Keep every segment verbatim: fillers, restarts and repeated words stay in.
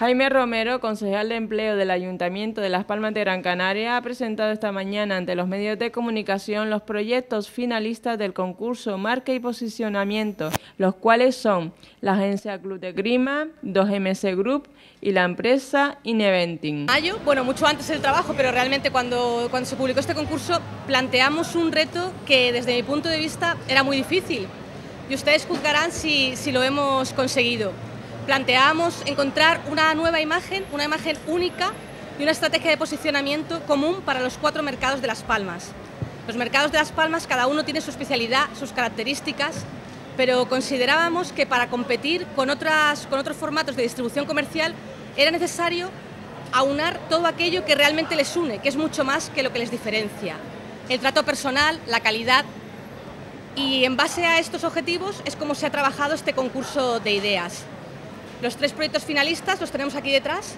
Jaime Romero, concejal de Empleo del Ayuntamiento de Las Palmas de Gran Canaria, ha presentado esta mañana ante los medios de comunicación los proyectos finalistas del concurso Marca y Posicionamiento, los cuales son la agencia Club de Grima, dos eme ce Group y la empresa Ineventing. Mayo, bueno, mucho antes del trabajo, pero realmente cuando, cuando se publicó este concurso planteamos un reto que desde mi punto de vista era muy difícil y ustedes juzgarán si, si lo hemos conseguido. Planteamos encontrar una nueva imagen, una imagen única y una estrategia de posicionamiento común para los cuatro mercados de Las Palmas. Los mercados de Las Palmas, cada uno tiene su especialidad, sus características, pero considerábamos que para competir con, otras, con otros formatos de distribución comercial era necesario aunar todo aquello que realmente les une, que es mucho más que lo que les diferencia. El trato personal, la calidad, y en base a estos objetivos es como se ha trabajado este concurso de ideas. Los tres proyectos finalistas los tenemos aquí detrás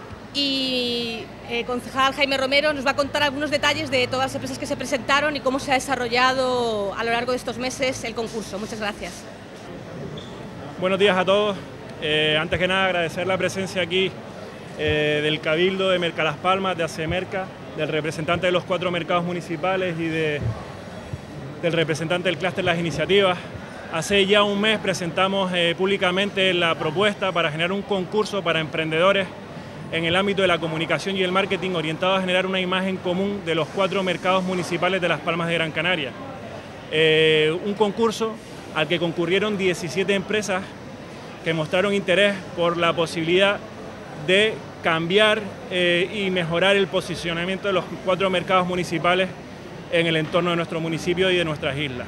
y el eh, concejal Jaime Romero nos va a contar algunos detalles de todas las empresas que se presentaron y cómo se ha desarrollado a lo largo de estos meses el concurso. Muchas gracias. Buenos días a todos. Eh, antes que nada agradecer la presencia aquí eh, del Cabildo de Merca Las Palmas, de ACEMERCA, del representante de los cuatro mercados municipales y de, del representante del clúster Las Iniciativas. Hace ya un mes presentamos eh, públicamente la propuesta para generar un concurso para emprendedores en el ámbito de la comunicación y el marketing orientado a generar una imagen común de los cuatro mercados municipales de Las Palmas de Gran Canaria. Eh, un concurso al que concurrieron diecisiete empresas que mostraron interés por la posibilidad de cambiar eh, y mejorar el posicionamiento de los cuatro mercados municipales en el entorno de nuestro municipio y de nuestras islas.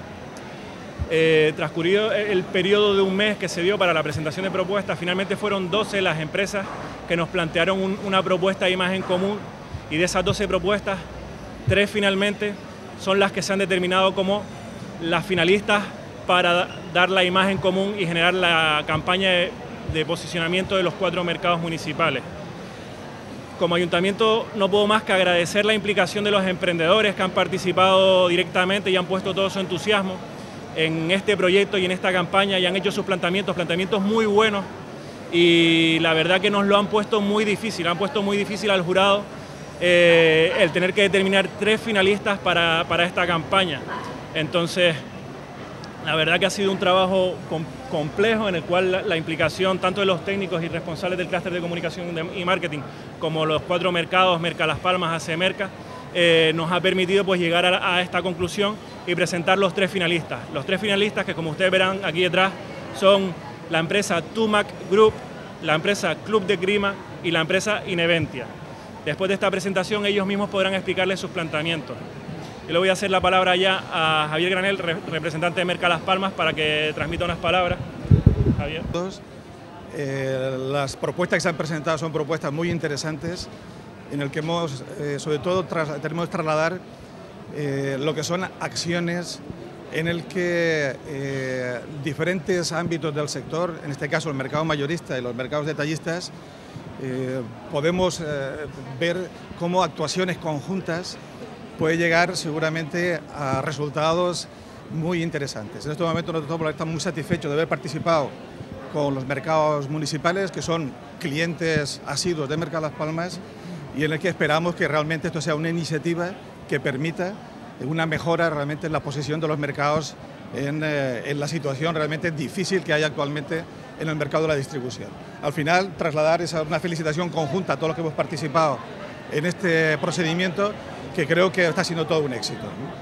Eh, transcurrido el periodo de un mes que se dio para la presentación de propuestas, finalmente fueron doce las empresas que nos plantearon un, una propuesta de imagen común, y de esas doce propuestas, tres finalmente son las que se han determinado como las finalistas para dar la imagen común y generar la campaña de, de posicionamiento de los cuatro mercados municipales. Como ayuntamiento no puedo más que agradecer la implicación de los emprendedores que han participado directamente y han puesto todo su entusiasmo en este proyecto y en esta campaña, y han hecho sus planteamientos, planteamientos muy buenos, y la verdad que nos lo han puesto muy difícil, han puesto muy difícil al jurado eh, el tener que determinar tres finalistas para, para esta campaña. Entonces, la verdad que ha sido un trabajo com complejo en el cual la, la implicación tanto de los técnicos y responsables del clúster de comunicación y marketing como los cuatro mercados, Merca Las Palmas, ACEMERCA, Eh, nos ha permitido pues llegar a, a esta conclusión y presentar los tres finalistas. Los tres finalistas que, como ustedes verán aquí detrás, son la empresa Tumac Group, la empresa Club de Grima y la empresa Ineventia. Después de esta presentación ellos mismos podrán explicarles sus planteamientos. Yo le voy a hacer la palabra ya a Javier Granel, re representante de Merca Las Palmas, para que transmita unas palabras. Javier. Eh, las propuestas que se han presentado son propuestas muy interesantes, en el que hemos, eh, sobre todo, tras, tenemos que trasladar eh, lo que son acciones en el que eh, diferentes ámbitos del sector, en este caso el mercado mayorista y los mercados detallistas, eh, podemos eh, ver cómo actuaciones conjuntas puede llegar seguramente a resultados muy interesantes. En este momento nosotros estamos muy satisfechos de haber participado con los mercados municipales, que son clientes asiduos de Merca Las Palmas, y en el que esperamos que realmente esto sea una iniciativa que permita una mejora realmente en la posición de los mercados en, eh, en la situación realmente difícil que hay actualmente en el mercado de la distribución. Al final, trasladar esa, una felicitación conjunta a todos los que hemos participado en este procedimiento, que creo que está siendo todo un éxito,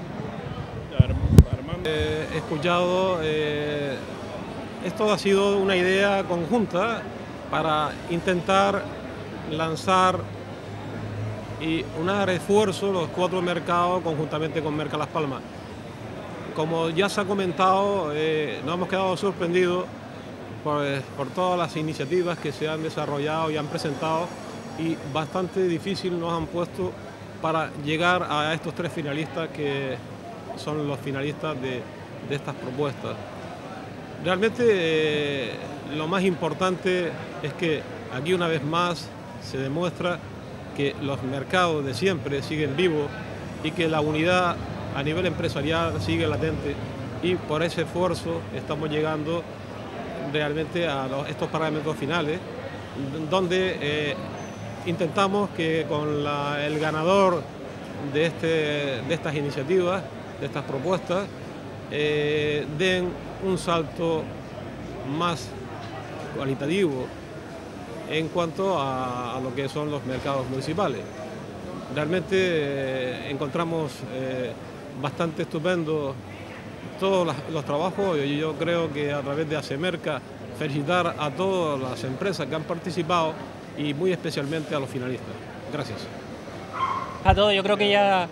¿no? Eh, he escuchado, eh, esto ha sido una idea conjunta para intentar lanzar y un refuerzo los cuatro mercados conjuntamente con Merca Las Palmas. Como ya se ha comentado, eh, nos hemos quedado sorprendidos por, por todas las iniciativas que se han desarrollado y han presentado, y bastante difícil nos han puesto para llegar a estos tres finalistas que son los finalistas de, de estas propuestas. Realmente eh, lo más importante es que aquí una vez más se demuestra que los mercados de siempre siguen vivos y que la unidad a nivel empresarial sigue latente, y por ese esfuerzo estamos llegando realmente a los, estos parámetros finales donde eh, intentamos que con la, el ganador de, este, de estas iniciativas, de estas propuestas, eh, den un salto más cualitativo en cuanto a, a lo que son los mercados municipales. Realmente eh, encontramos eh, bastante estupendo todos los, los trabajos y yo creo que a través de ACEMERCA felicitar a todas las empresas que han participado y muy especialmente a los finalistas. Gracias. A todos, yo creo que ya,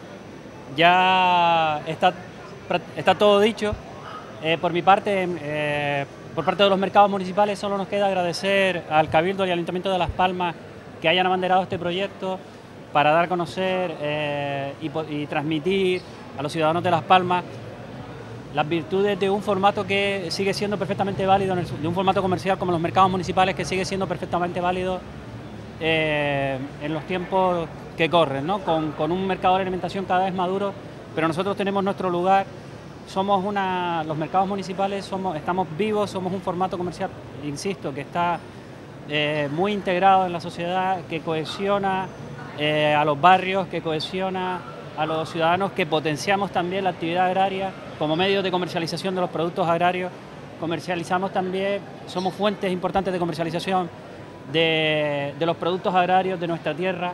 ya está, está todo dicho. Eh, por mi parte, eh, por parte de los mercados municipales, solo nos queda agradecer al Cabildo y al Ayuntamiento de Las Palmas que hayan abanderado este proyecto para dar a conocer eh, y, y transmitir a los ciudadanos de Las Palmas las virtudes de un formato que sigue siendo perfectamente válido, de un formato comercial como los mercados municipales, que sigue siendo perfectamente válido eh, en los tiempos que corren, ¿no? Con, con un mercado de alimentación cada vez maduro, pero nosotros tenemos nuestro lugar. Somos una, los mercados municipales somos, estamos vivos, somos un formato comercial, insisto, que está eh, muy integrado en la sociedad, que cohesiona eh, a los barrios, que cohesiona a los ciudadanos, que potenciamos también la actividad agraria como medios de comercialización de los productos agrarios. Comercializamos también, somos fuentes importantes de comercialización de, de los productos agrarios de nuestra tierra,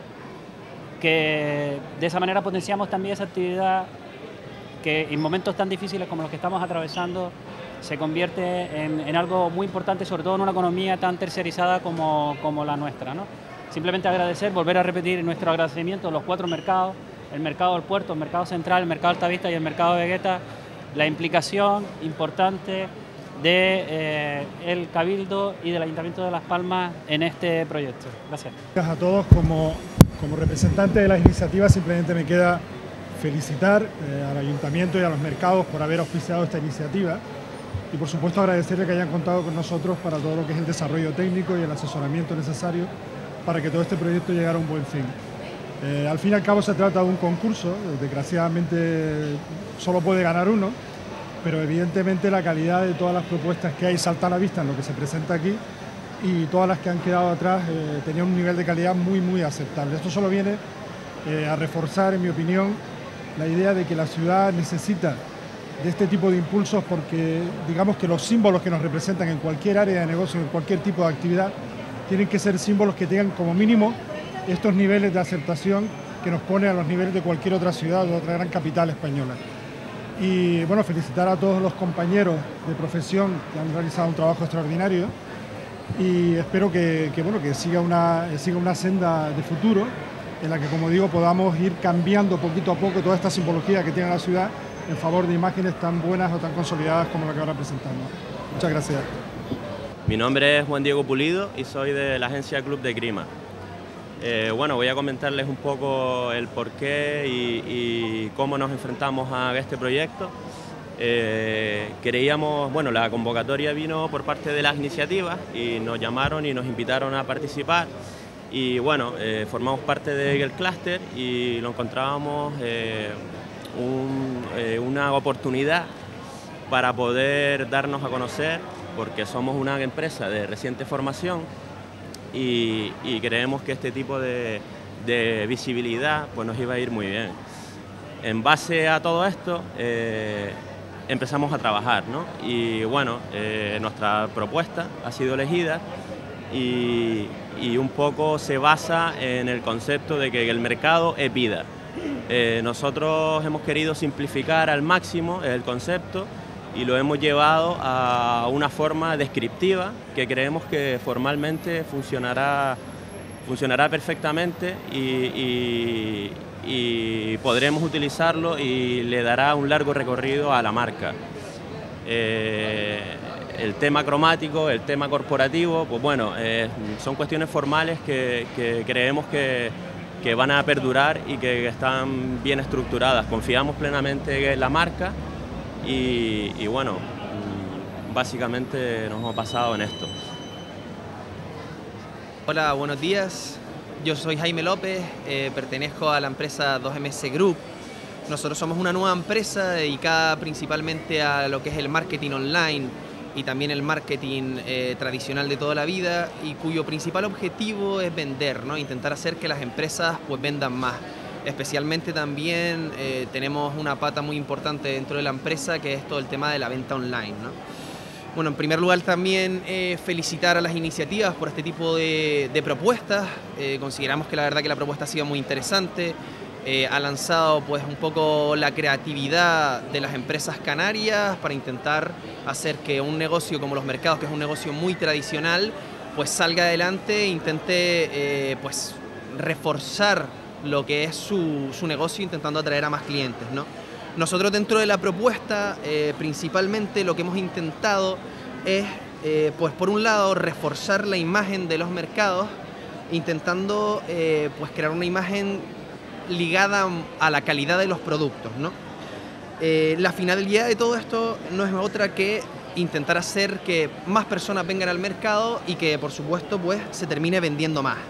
que de esa manera potenciamos también esa actividad que en momentos tan difíciles como los que estamos atravesando se convierte en, en algo muy importante, sobre todo en una economía tan tercerizada como, como la nuestra, ¿no? Simplemente agradecer, volver a repetir nuestro agradecimiento a los cuatro mercados, el mercado del puerto, el mercado central, el mercado Altavista y el mercado de Vegueta, la implicación importante de eh, el Cabildo y del Ayuntamiento de Las Palmas en este proyecto. Gracias. Gracias a todos. Como, como representante de las iniciativas, simplemente me queda felicitar eh, al Ayuntamiento y a los mercados por haber auspiciado esta iniciativa y por supuesto agradecerle que hayan contado con nosotros para todo lo que es el desarrollo técnico y el asesoramiento necesario para que todo este proyecto llegara a un buen fin. Eh, al fin y al cabo se trata de un concurso, desgraciadamente solo puede ganar uno, pero evidentemente la calidad de todas las propuestas que hay salta a la vista en lo que se presenta aquí y todas las que han quedado atrás eh, tenían un nivel de calidad muy muy aceptable. Esto solo viene eh, a reforzar, en mi opinión, la idea de que la ciudad necesita de este tipo de impulsos porque digamos que los símbolos que nos representan en cualquier área de negocio, en cualquier tipo de actividad, tienen que ser símbolos que tengan como mínimo estos niveles de aceptación que nos pone a los niveles de cualquier otra ciudad o otra gran capital española. Y bueno, felicitar a todos los compañeros de profesión que han realizado un trabajo extraordinario y espero que, que, bueno, que siga, una, siga una senda de futuro en la que, como digo, podamos ir cambiando poquito a poco toda esta simbología que tiene la ciudad en favor de imágenes tan buenas o tan consolidadas como la que ahora presentamos. Muchas gracias. Mi nombre es Juan Diego Pulido y soy de la agencia Club de Grima. Eh, bueno, voy a comentarles un poco el porqué y, y cómo nos enfrentamos a este proyecto. Eh, creíamos, bueno, la convocatoria vino por parte de las iniciativas y nos llamaron y nos invitaron a participar. Y bueno, eh, formamos parte del clúster y lo encontrábamos eh, un, eh, una oportunidad para poder darnos a conocer, porque somos una empresa de reciente formación y, y creemos que este tipo de, de visibilidad pues nos iba a ir muy bien. En base a todo esto eh, empezamos a trabajar, ¿no? Y bueno, eh, nuestra propuesta ha sido elegida y, y un poco se basa en el concepto de que el mercado es vida. Eh, nosotros hemos querido simplificar al máximo el concepto y lo hemos llevado a una forma descriptiva que creemos que formalmente funcionará, funcionará perfectamente y, y, y podremos utilizarlo y le dará un largo recorrido a la marca. Eh, el tema cromático, el tema corporativo, pues bueno, eh, son cuestiones formales que, que creemos que, que van a perdurar y que están bien estructuradas. Confiamos plenamente en la marca. Y, y bueno, básicamente nos hemos basado en esto. Hola, buenos días. Yo soy Jaime López, eh, pertenezco a la empresa dos eme ese Group. Nosotros somos una nueva empresa dedicada principalmente a lo que es el marketing online y también el marketing eh, tradicional de toda la vida y cuyo principal objetivo es vender, ¿no? Intentar hacer que las empresas pues vendan más. Especialmente también eh, tenemos una pata muy importante dentro de la empresa que es todo el tema de la venta online, ¿no? Bueno, en primer lugar también eh, felicitar a las iniciativas por este tipo de, de propuestas. Eh, consideramos que la verdad que la propuesta ha sido muy interesante. Eh, ha lanzado pues un poco la creatividad de las empresas canarias para intentar hacer que un negocio como los mercados, que es un negocio muy tradicional, pues salga adelante e intente eh, pues reforzar lo que es su, su negocio, intentando atraer a más clientes, ¿no? Nosotros dentro de la propuesta eh, principalmente lo que hemos intentado es eh, pues por un lado reforzar la imagen de los mercados, intentando eh, pues crear una imagen ligada a la calidad de los productos, ¿no? Eh, la finalidad de todo esto no es otra que intentar hacer que más personas vengan al mercado y que por supuesto pues se termine vendiendo más.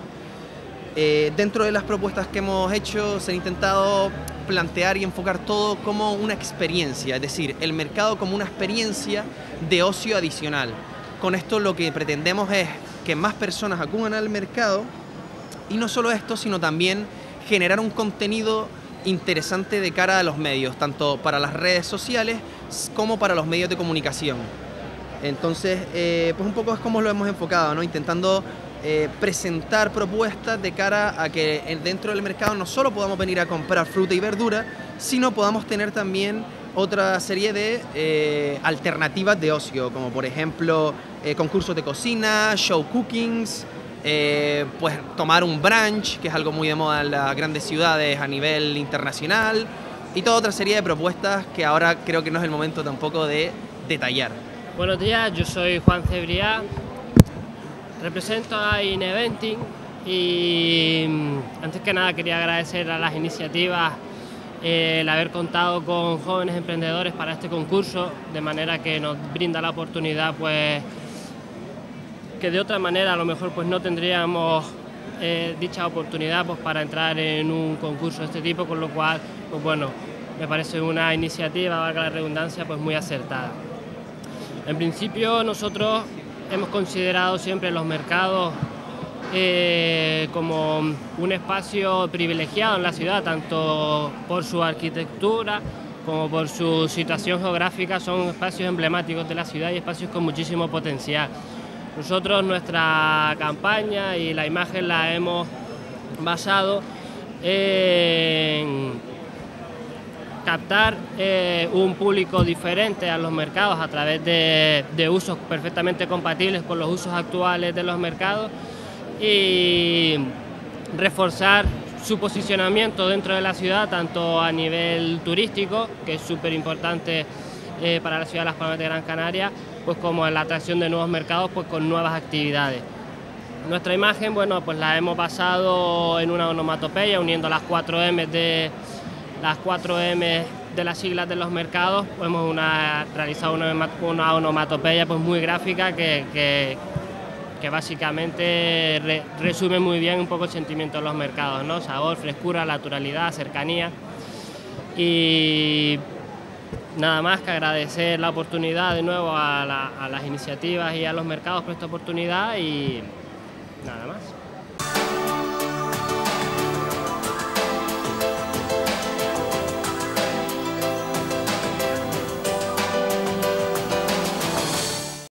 Eh, dentro de las propuestas que hemos hecho se ha intentado plantear y enfocar todo como una experiencia, es decir, el mercado como una experiencia de ocio adicional. Con esto lo que pretendemos es que más personas acudan al mercado y no solo esto, sino también generar un contenido interesante de cara a los medios, tanto para las redes sociales como para los medios de comunicación. Entonces, eh, pues un poco es como lo hemos enfocado, ¿no? Intentando eh, presentar propuestas de cara a que dentro del mercado no solo podamos venir a comprar fruta y verdura, sino podamos tener también otra serie de eh, alternativas de ocio, como por ejemplo eh, concursos de cocina, show cookings, Eh, pues tomar un brunch, que es algo muy de moda en las grandes ciudades a nivel internacional, y toda otra serie de propuestas que ahora creo que no es el momento tampoco de detallar. Buenos días, yo soy Juan Cebriá, represento a Ineventing y antes que nada quería agradecer a las iniciativas eh, el haber contado con jóvenes emprendedores para este concurso, de manera que nos brinda la oportunidad pues que de otra manera a lo mejor pues no tendríamos eh, dicha oportunidad pues para entrar en un concurso de este tipo, con lo cual pues bueno, me parece una iniciativa, valga la redundancia, pues muy acertada. En principio nosotros hemos considerado siempre los mercados eh, como un espacio privilegiado en la ciudad, tanto por su arquitectura como por su situación geográfica. Son espacios emblemáticos de la ciudad y espacios con muchísimo potencial. Nosotros nuestra campaña y la imagen la hemos basado en captar eh, un público diferente a los mercados a través de, de usos perfectamente compatibles con los usos actuales de los mercados y reforzar su posicionamiento dentro de la ciudad, tanto a nivel turístico, que es súper importante eh, para la ciudad de Las Palmas de Gran Canaria, pues como en la atracción de nuevos mercados pues con nuevas actividades. Nuestra imagen, bueno, pues la hemos basado en una onomatopeya, uniendo las cuatro eme de las cuatro eme de las siglas de los mercados. Pues hemos una, realizado una, una onomatopeya pues muy gráfica que, que, que básicamente re, resume muy bien un poco el sentimiento de los mercados, ¿no? Sabor, frescura, naturalidad, cercanía. Y nada más que agradecer la oportunidad de nuevo a, la, a las iniciativas y a los mercados por esta oportunidad y nada más.